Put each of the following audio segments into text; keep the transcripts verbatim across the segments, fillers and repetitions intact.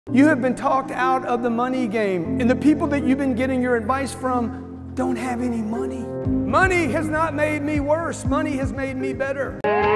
You have been talked out of the money game, and the people that you've been getting your advice from don't have any money. Money has not made me worse. Money has made me better.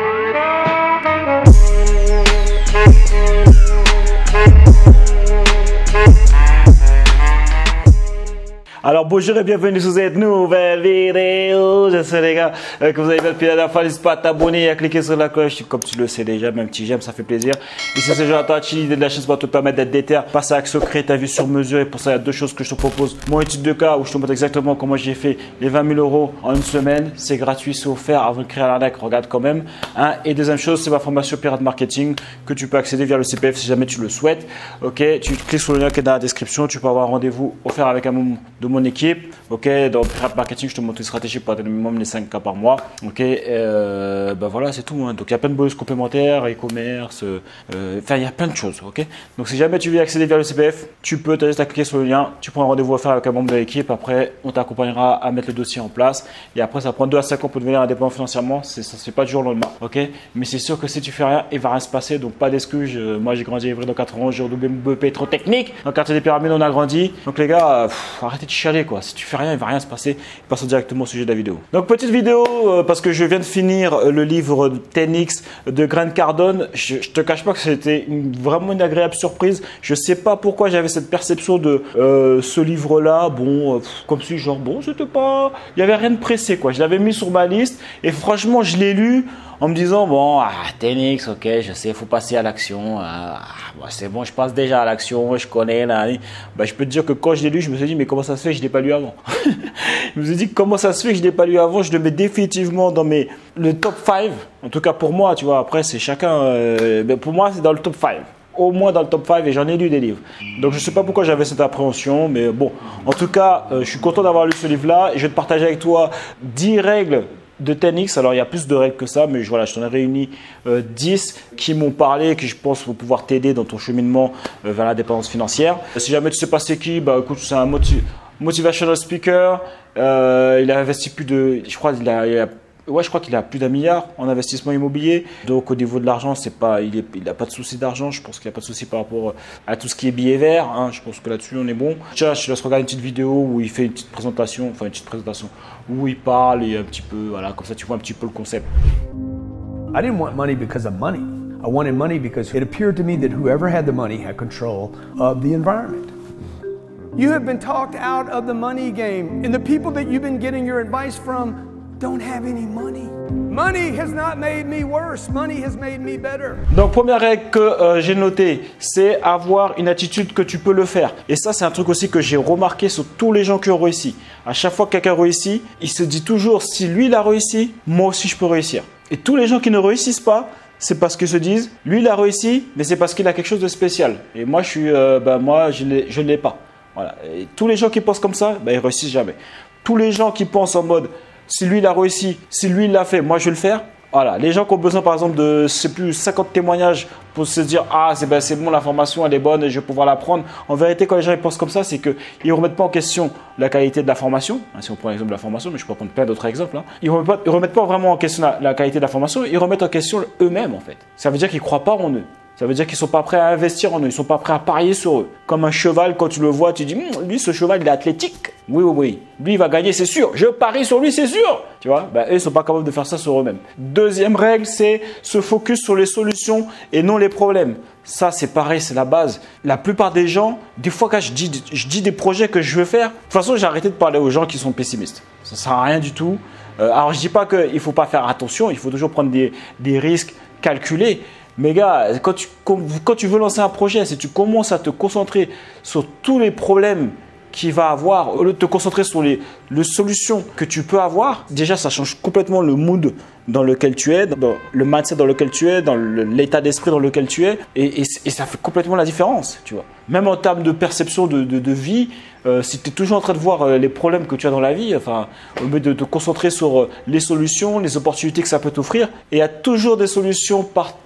Alors bonjour et bienvenue sur cette nouvelle vidéo. J'espère les gars euh, que vous avez bien depuis la dernière fois. N'hésite pas à t'abonner et à cliquer sur la cloche comme tu le sais déjà. Même petit j'aime, ça fait plaisir. Ici c'est Jonathan, l'idée de la chaîne va te permettre d'être déter, passer à l'action, créer ta vie sur mesure. Et pour ça il y a deux choses que je te propose. Mon étude de cas où je te montre exactement comment j'ai fait les vingt mille euros en une semaine. C'est gratuit, c'est offert avant de créer l'arnaque. Regarde quand même. Hein. Et deuxième chose, c'est ma formation Pirate Marketing que tu peux accéder via le C P F si jamais tu le souhaites. Ok, tu cliques sur le lien qui est dans la description. Tu peux avoir un rendez-vous offert avec un membre de mon équipe. Ok, dans Pirate Marketing, je te montre une stratégie pour atteindre minimum les cinq K par mois. Ok, euh, ben voilà, c'est tout. Hein. Donc il y a plein de bonus complémentaires, e-commerce, euh, enfin il y a plein de choses. Ok, donc si jamais tu veux accéder via le C P F, tu peux t'as juste à cliquer sur le lien. Tu prends un rendez-vous offert avec un membre de l'équipe. Après, on t'accompagnera à mettre le dossier en place. Et après, ça prend deux à cinq ans pour devenir indépendant financièrement. Ça ne se fait pas du jour au lendemain. Ok, mais c'est sûr que si tu fais rien, il va rien se passer. Donc pas d'excuses. Moi, j'ai grandi à Ivry dans quatre ans. J'ai redoublé mon B E P trop technique. Dans le quartier des Pyramides, on a grandi. Donc les gars, pff, arrêtez de chialer quoi. Si tu fais rien, il va rien se passer. Passons directement au sujet de la vidéo. Donc petite vidéo euh, parce que je viens de finir le livre ten X de Grant Cardone. Je, je te cache pas que c'était une, vraiment une agréable surprise. Je sais pas pourquoi j'avais cette perception de euh, ce livre-là. Bon, euh, comme si genre bon, c'était pas, il y avait rien de pressé quoi. Je l'avais mis sur ma liste et franchement, je l'ai lu en me disant bon, ah, ten X, ok, je sais, il faut passer à l'action. Ah, bah, c'est bon, je passe déjà à l'action, je connais là. Bah, je peux te dire que quand je l'ai lu, je me suis dit mais comment ça se fait que je l'ai pas lu avant. Je me suis dit comment ça se fait que je l'ai pas lu avant. Je le mets définitivement dans mes le top cinq. En tout cas pour moi, tu vois. Après c'est chacun. Euh, mais pour moi c'est dans le top cinq. Au moins dans le top cinq et j'en ai lu des livres. Donc je ne sais pas pourquoi j'avais cette appréhension, mais bon. En tout cas, euh, je suis content d'avoir lu ce livre-là et je vais te partager avec toi dix règles de ten X. Alors il y a plus de règles que ça, mais je, voilà, je t'en ai réuni euh, dix qui m'ont parlé et qui je pense vont pouvoir t'aider dans ton cheminement euh, vers l'indépendance financière. Si jamais tu ne sais pas c'est qui, bah écoute, c'est un motiv motivational speaker. Euh, il a investi plus de, je crois, il a, il a Ouais, je crois qu'il a plus d'un milliard en investissement immobilier. Donc au niveau de l'argent, c'est pas, il est, il a pas de souci d'argent. Je pense qu'il n'y a pas de souci par rapport à tout ce qui est billets verts. Hein. Je pense que là-dessus on est bon. Tiens, je te laisse regarder une petite vidéo où il fait une petite présentation, enfin une petite présentation où il parle et un petit peu, voilà, comme ça tu vois un petit peu le concept. I didn't want money because of money. I wanted money because it appeared to me that whoever had the money had control of the environment. You have been talked out of the money game, and the people that you've been getting your advice from don't have any money. Money has not made me worse. Money has made me better. Donc première règle que euh, j'ai notée, c'est avoir une attitude que tu peux le faire. Et ça c'est un truc aussi que j'ai remarqué sur tous les gens qui ont réussi. À chaque fois que quelqu'un réussit, il se dit toujours si lui il a réussi, moi aussi je peux réussir. Et tous les gens qui ne réussissent pas, c'est parce qu'ils se disent lui il a réussi, mais c'est parce qu'il a quelque chose de spécial. Et moi je suis, euh, ben moi je ne l'ai pas. Voilà. Et tous les gens qui pensent comme ça, ben ils réussissent jamais. Tous les gens qui pensent en mode si lui il a réussi, si lui il l'a fait, moi je vais le faire. Voilà, les gens qui ont besoin par exemple de, je sais plus, cinquante témoignages pour se dire ah c'est ben, c'est bon, l'information elle est bonne, je vais pouvoir la prendre. En vérité, quand les gens ils pensent comme ça, c'est qu'ils ne remettent pas en question la qualité de la formation. Si on prend l'exemple de la formation, mais je peux prendre plein d'autres exemples. Hein. Ils ne remettent, remettent pas vraiment en question la, la qualité de la formation, ils remettent en question eux-mêmes en fait. Ça veut dire qu'ils ne croient pas en eux. Ça veut dire qu'ils ne sont pas prêts à investir en eux, ils ne sont pas prêts à parier sur eux. Comme un cheval, quand tu le vois, tu dis hm, lui ce cheval il est athlétique. Oui, oui, oui. Lui il va gagner, c'est sûr. Je parie sur lui, c'est sûr. Tu vois, ben, eux ils ne sont pas capables de faire ça sur eux-mêmes. Deuxième règle, c'est se focus sur les solutions et non les problèmes. Ça, c'est pareil, c'est la base. La plupart des gens, des fois quand je dis, je dis des projets que je veux faire, de toute façon j'ai arrêté de parler aux gens qui sont pessimistes. Ça ne sert à rien du tout. Euh, alors je ne dis pas qu'il ne faut pas faire attention, il faut toujours prendre des, des risques calculés. Mais gars, quand tu, quand tu veux lancer un projet, si tu commences à te concentrer sur tous les problèmes qu'il va avoir, au lieu de te concentrer sur les, les solutions que tu peux avoir, déjà ça change complètement le mood dans lequel tu es, dans le mindset dans lequel tu es, dans l'état d'esprit dans lequel tu es, et, et, et ça fait complètement la différence, tu vois. Même en termes de perception de, de, de vie, euh, si tu es toujours en train de voir euh, les problèmes que tu as dans la vie, enfin, au lieu de te concentrer sur euh, les solutions, les opportunités que ça peut t'offrir, et il y a toujours des solutions par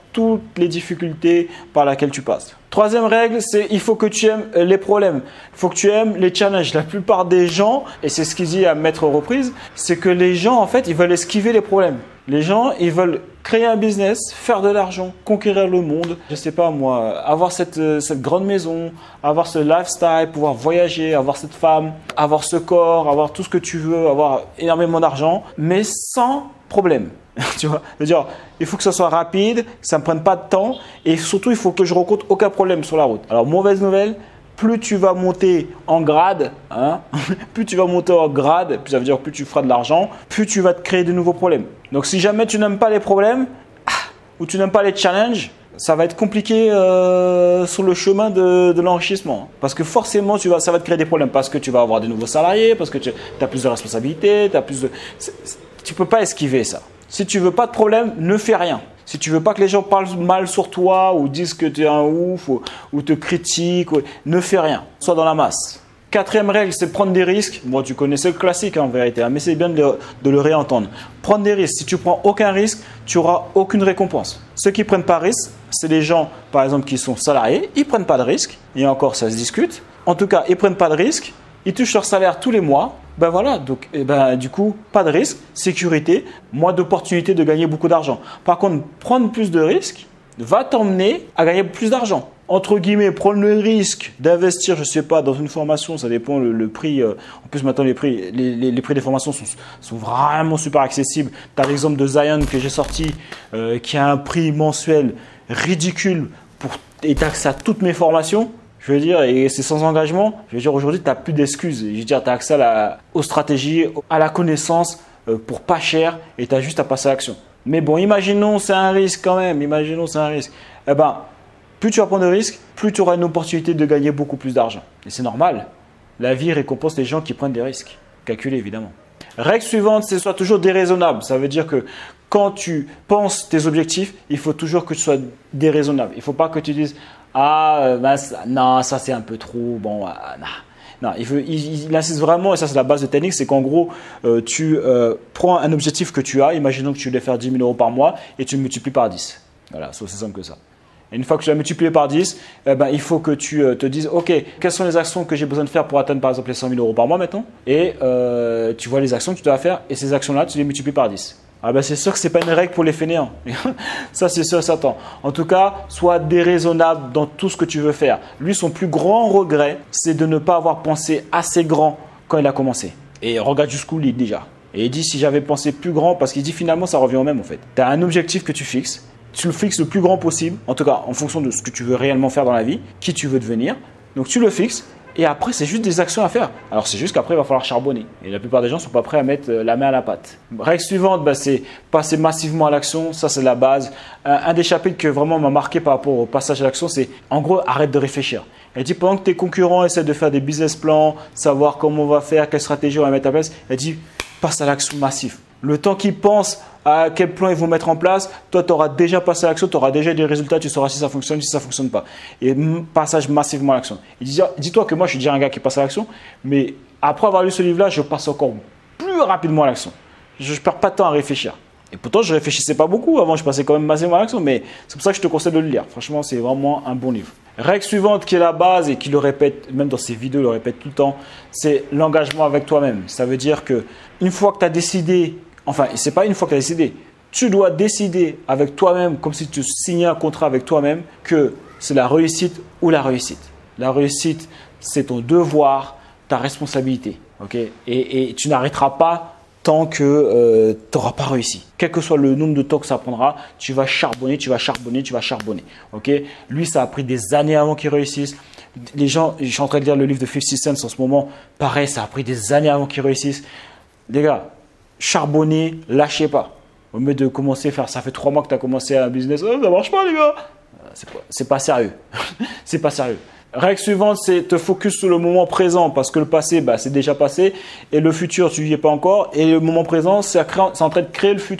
toutes les difficultés par lesquelles tu passes. Troisième règle, c'est il faut que tu aimes les problèmes. Il faut que tu aimes les challenges. La plupart des gens, et c'est ce qu'il dit à maintes reprises, c'est que les gens, en fait, ils veulent esquiver les problèmes. Les gens, ils veulent créer un business, faire de l'argent, conquérir le monde. Je sais pas moi, avoir cette, cette grande maison, avoir ce lifestyle, pouvoir voyager, avoir cette femme, avoir ce corps, avoir tout ce que tu veux, avoir énormément d'argent, mais sans problème. Tu vois, c'est-à-dire, il faut que ça soit rapide, que ça ne me prenne pas de temps et surtout, il faut que je rencontre aucun problème sur la route. Alors, mauvaise nouvelle, plus tu vas monter en grade, hein, plus tu vas monter en grade, ça veut dire plus tu feras de l'argent, plus tu vas te créer de nouveaux problèmes. Donc, si jamais tu n'aimes pas les problèmes ah, ou tu n'aimes pas les challenges, ça va être compliqué euh, sur le chemin de, de l'enrichissement. Parce que forcément, tu vas, ça va te créer des problèmes parce que tu vas avoir de nouveaux salariés, parce que tu as plus de responsabilités, tu as plus de… C'est, c'est, tu ne peux pas esquiver ça. Si tu veux pas de problème, ne fais rien. Si tu veux pas que les gens parlent mal sur toi ou disent que tu es un ouf ou, ou te critiquent, ou, ne fais rien. Sois dans la masse. Quatrième règle, c'est prendre des risques. Bon, tu connaissais le classique hein, en vérité, hein, mais c'est bien de le, de le réentendre. Prendre des risques. Si tu prends aucun risque, tu n'auras aucune récompense. Ceux qui ne prennent pas de risque, c'est les gens, par exemple, qui sont salariés. Ils ne prennent pas de risque. Et encore, ça se discute. En tout cas, ils ne prennent pas de risque. Ils touchent leur salaire tous les mois. Ben voilà, donc eh ben, du coup, pas de risque, sécurité, moins d'opportunités de gagner beaucoup d'argent. Par contre, prendre plus de risques va t'emmener à gagner plus d'argent. Entre guillemets, prendre le risque d'investir, je ne sais pas, dans une formation, ça dépend le, le prix. Euh, en plus, maintenant, les prix, les, les, les prix des formations sont, sont vraiment super accessibles. Tu as l'exemple de Zion que j'ai sorti, euh, qui a un prix mensuel ridicule pour, et tu as accès à toutes mes formations. Je veux dire, et c'est sans engagement. Je veux dire, aujourd'hui, tu n'as plus d'excuses. Je veux dire, tu as accès à la, aux stratégies, à la connaissance euh, pour pas cher et tu as juste à passer à l'action. Mais bon, imaginons, c'est un risque quand même. Imaginons, c'est un risque. Eh ben, plus tu vas prendre de risques, plus tu auras une opportunité de gagner beaucoup plus d'argent. Et c'est normal. La vie récompense les gens qui prennent des risques. Calculé, évidemment. Règle suivante, c'est sois toujours déraisonnable. Ça veut dire que quand tu penses tes objectifs, il faut toujours que tu sois déraisonnable. Il ne faut pas que tu dises ah, ben, ça, non, ça c'est un peu trop. Bon, euh, non. Non, il, veut, il, il insiste vraiment, et ça c'est la base de technique, c'est qu'en gros, euh, tu euh, prends un objectif que tu as, imaginons que tu voulais faire dix mille euros par mois, et tu le multiplies par dix. Voilà, c'est aussi simple que ça. Et une fois que tu l'as multiplié par dix, eh ben, il faut que tu euh, te dises, ok, quelles sont les actions que j'ai besoin de faire pour atteindre par exemple les cent mille euros par mois maintenant, et euh, tu vois les actions que tu dois faire, et ces actions-là, tu les multiplies par dix. Ah ben c'est sûr que ce n'est pas une règle pour les fainéants. Ça, c'est sûr et certain. En tout cas, sois déraisonnable dans tout ce que tu veux faire. Lui, son plus grand regret, c'est de ne pas avoir pensé assez grand quand il a commencé. Et regarde jusqu'où il est déjà. Et il dit, si j'avais pensé plus grand, parce qu'il dit finalement, ça revient au même en fait. Tu as un objectif que tu fixes. Tu le fixes le plus grand possible, en tout cas en fonction de ce que tu veux réellement faire dans la vie, qui tu veux devenir. Donc tu le fixes. Et après, c'est juste des actions à faire. Alors, c'est juste qu'après, il va falloir charbonner. Et la plupart des gens ne sont pas prêts à mettre la main à la pâte. Règle suivante, bah, c'est passer massivement à l'action. Ça, c'est la base. Un, un des chapitres que vraiment m'a marqué par rapport au passage à l'action, c'est en gros, arrête de réfléchir. Elle dit, pendant que tes concurrents essaient de faire des business plans, savoir comment on va faire, quelle stratégie on va mettre en place, elle dit, passe à l'action massive. Le temps qu'ils pensent à quel plan ils vont mettre en place, toi, tu auras déjà passé à l'action, tu auras déjà des résultats, tu sauras si ça fonctionne, si ça ne fonctionne pas. Et passage massivement à l'action. Dis-toi que moi, je suis déjà un gars qui passe à l'action, mais après avoir lu ce livre-là, je passe encore plus rapidement à l'action. Je ne perds pas de temps à réfléchir. Et pourtant, je ne réfléchissais pas beaucoup. Avant, je passais quand même massivement à l'action, mais c'est pour ça que je te conseille de le lire. Franchement, c'est vraiment un bon livre. Règle suivante qui est la base et qui le répète, même dans ses vidéos, il le répète tout le temps, c'est l'engagement avec toi-même. Ça veut dire qu'une fois que tu as décidé, enfin, ce n'est pas une fois que tu as décidé, tu dois décider avec toi-même, comme si tu signais un contrat avec toi-même, que c'est la réussite ou la réussite. La réussite, c'est ton devoir, ta responsabilité. Okay, et, et tu n'arrêteras pas tant que euh, tu n'auras pas réussi. Quel que soit le nombre de temps que ça prendra, tu vas charbonner, tu vas charbonner, tu vas charbonner. Okay, lui, ça a pris des années avant qu'il réussisse. Les gens, je suis en train de lire le livre de cinquante Cent en ce moment. Pareil, ça a pris des années avant qu'il réussisse. Les gars, charbonner, lâchez pas. Au lieu de commencer à faire, ça fait trois mois que tu as commencé un business, oh, ça marche pas les gars. C'est pas, c'est pas sérieux. C'est pas sérieux. Règle suivante, c'est te focus sur le moment présent parce que le passé, bah, c'est déjà passé et le futur, tu n'y es pas encore et le moment présent, c'est en train de créer le futur.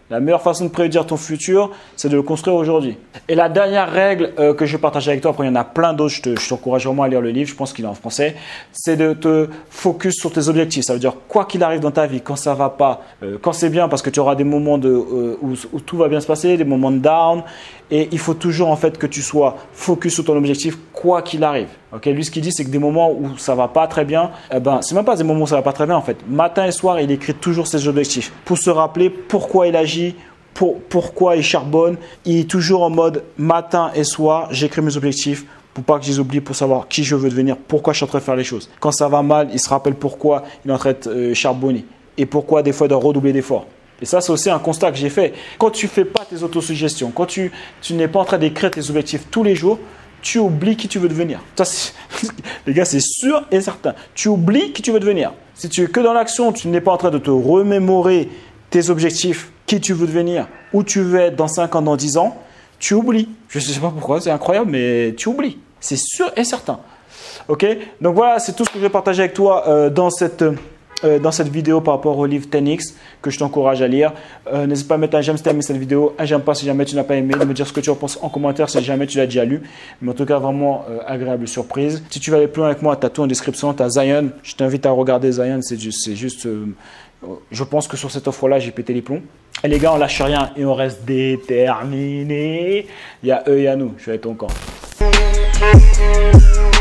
La meilleure façon de prédire ton futur, c'est de le construire aujourd'hui. Et la dernière règle euh, que je vais partager avec toi, après il y en a plein d'autres, je, te, je t'encourage vraiment à lire le livre, je pense qu'il est en français, c'est de te focus sur tes objectifs. Ça veut dire quoi qu'il arrive dans ta vie, quand ça va pas, euh, quand c'est bien, parce que tu auras des moments de, euh, où, où tout va bien se passer, des moments de down, et il faut toujours en fait que tu sois focus sur ton objectif quoi qu'il arrive. Okay, lui, ce qu'il dit, c'est que des moments où ça va pas très bien, eh ben, c'est même pas des moments où ça va pas très bien en fait. Matin et soir, il écrit toujours ses objectifs pour se rappeler pourquoi il agit, pour, pourquoi il charbonne. Il est toujours en mode matin et soir, j'écris mes objectifs pour pas que je les oublie, pour savoir qui je veux devenir, pourquoi je suis en train de faire les choses. Quand ça va mal, il se rappelle pourquoi il est en train de euh, charbonner et pourquoi des fois il doit redoubler d'efforts. Et ça, c'est aussi un constat que j'ai fait. Quand tu fais pas tes autosuggestions, quand tu, tu n'es pas en train d'écrire tes objectifs tous les jours, tu oublies qui tu veux devenir. Ça, les gars, c'est sûr et certain. Tu oublies qui tu veux devenir. Si tu es que dans l'action, tu n'es pas en train de te remémorer tes objectifs, qui tu veux devenir, où tu veux être dans cinq ans, dans dix ans, tu oublies. Je ne sais pas pourquoi, c'est incroyable, mais tu oublies. C'est sûr et certain. Ok? Donc voilà, c'est tout ce que je vais partager avec toi euh, dans cette... Euh, dans cette vidéo par rapport au livre dix X que je t'encourage à lire. Euh, n'hésite pas à mettre un j'aime si tu as aimé cette vidéo, un j'aime pas si jamais tu n'as pas aimé, de me dire ce que tu en penses en commentaire si jamais tu l'as déjà lu. Mais en tout cas, vraiment euh, agréable surprise. Si tu veux aller plus loin avec moi, tu as tout en description, tu as Zion. Je t'invite à regarder Zion, c'est juste, c'est juste euh, je pense que sur cette offre-là, j'ai pété les plombs. Et les gars, on lâche rien et on reste déterminés. Il y a eux et il y a nous, je suis avec ton camp.